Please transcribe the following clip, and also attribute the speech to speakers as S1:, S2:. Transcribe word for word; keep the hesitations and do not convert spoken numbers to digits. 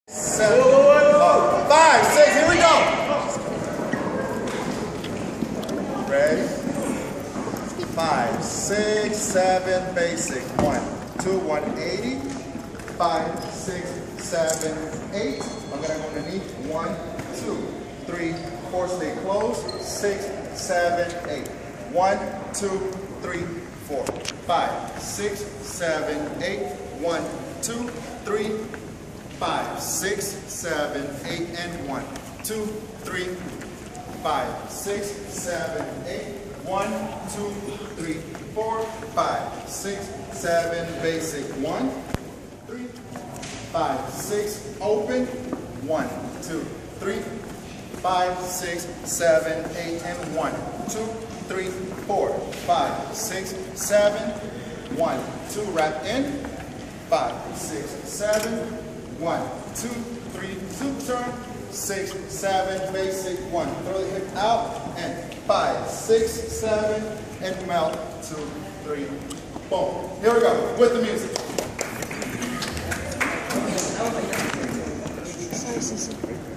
S1: Seven, oh, five, six, here we go. Ready? Five, six, seven, basic. One, two, one eighty. Five, six, seven, eight. I'm gonna go underneath. One, two, three, four, stay close. Six, seven, eight. One, two, three, four. Five, six, seven, eight. One, two, three, five, six, seven, eight, and one, two, three, five, six, seven, eight, one, two, three, four, five, six, seven, basic, one, three, five, six, open, one, two, three, five, six, seven, eight, and one, two, three, four, five, six, seven, one, two, wrap in, five, six, seven, one, two, three, two, turn, six, seven, basic, one, throw the hip out, and five, six, seven, and melt, two, three, boom. Here we go, with the music.
S2: Salsa.